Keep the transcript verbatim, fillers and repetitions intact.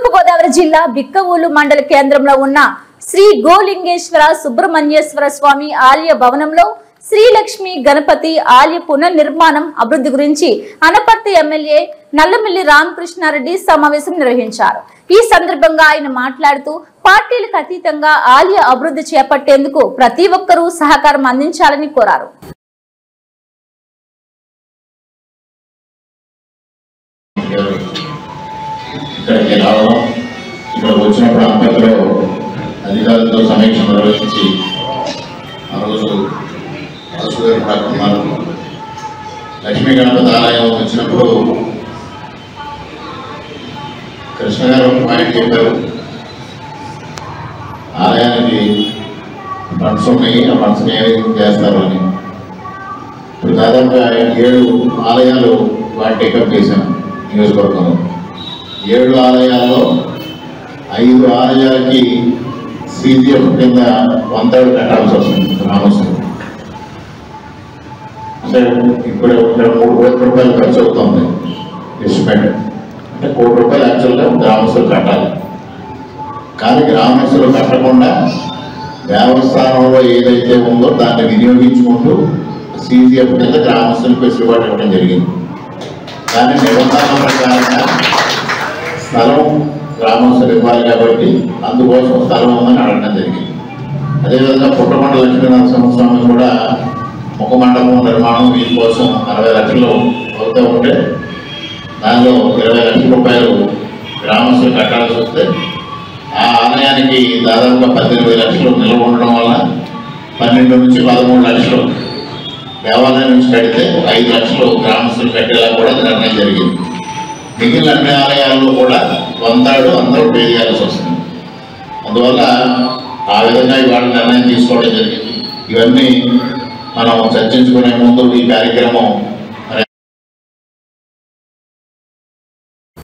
తూర్పు గోదావరి జిల్లా బిక్కవోలు మండల కేంద్రంలో ఉన్న శ్రీ గోలింగేశ్వర సుబ్రహ్మణ్యేశ్వర స్వామి ఆలయ భవనంలో శ్రీలక్ష్మి గణపతి ఆలయ పునర్నిర్మాణం అభివృద్ధి గురించి అనపర్తి ఎమ్మెల్యే నల్లమిల్లి రామకృష్ణారెడ్డి సమావేశం నిర్వహించారు. ఈ సందర్భంగా ఆయన మాట్లాడుతూ పార్టీలకు అతీతంగా ఆలయ అభివృద్ధి చేపట్టేందుకు ప్రతి ఒక్కరూ సహకారం అందించాలని కోరారు. ఇక్కడికి రావడం, ఇక్కడ వచ్చినప్పుడు అంతలో అధికారులతో సమీక్ష నిర్వహించి ఆ రోజు రాజు గారు కూడా ఉన్నారు. లక్ష్మీ గణపతి ఆలయం వచ్చినప్పుడు కృష్ణ గారు పాయింట్ చెప్పారు, ఆలయానికి ఫండ్స్ ఉన్నాయి, ఆ ఫండ్స్ని ఏ విధంగా చేస్తారు అని. ఇప్పుడు దాదాపుగా ఏడు ఆలయాలు వాటి టేకప్ చేశాం నియోజకవర్గంలో. ఏడు ఆలయాల్లో ఐదు ఆలయాలకి సీజీఎఫ్ కింద వన్ థర్డ్ కట్టాల్సి వస్తుంది గ్రామస్తులు. అంటే ఇప్పుడు ఇక్కడ మూడు కోట్ల రూపాయలు ఖర్చు అవుతుంది ఎస్టిమేట్. అంటే కోటి రూపాయలు యాక్చువల్గా గ్రామస్తులు కట్టాలి. కానీ గ్రామస్తులు కట్టకుండా దేవస్థానంలో ఏదైతే ఉందో దాన్ని వినియోగించుకుంటూ సీజీఎఫ్ కింద గ్రామస్తులకు వెసులుబాటు ఇవ్వడం జరిగింది. కానీ నిబంధనల ప్రకారంగా స్థలం గ్రామస్తులు ఇవ్వాలి కాబట్టి అందుకోసం స్థలం ఉందని అడగడం జరిగింది. అదేవిధంగా పుట్టకొండ లక్ష్మీనరసింహస్వామి కూడా ముఖ మండపం నిర్మాణం వీటి కోసం అరవై లక్షలు అవుతూ ఉంటే దానిలో ఇరవై లక్షల రూపాయలు గ్రామస్తులు కట్టాల్సి వస్తే ఆ ఆలయానికి దాదాపుగా పద్దెనిమిది లక్షలు నిల్వ ఉండడం వల్ల పన్నెండు నుంచి పదమూడు లక్షలు దేవాలయం నుంచి కడితే ఐదు లక్షలు గ్రామస్తులు కట్టేలా కూడా నిర్ణయం జరిగింది. మిగిలిన అన్ని ఆలయాల్లో కూడా వంతాడు అందరూ పే చేయాల్సి వస్తుంది. అందువల్ల ఆ విధంగా ఇవాళ నిర్ణయం తీసుకోవడం జరిగింది. ఇవన్నీ మనం చర్చించుకునే ముందు ఈ కార్యక్రమం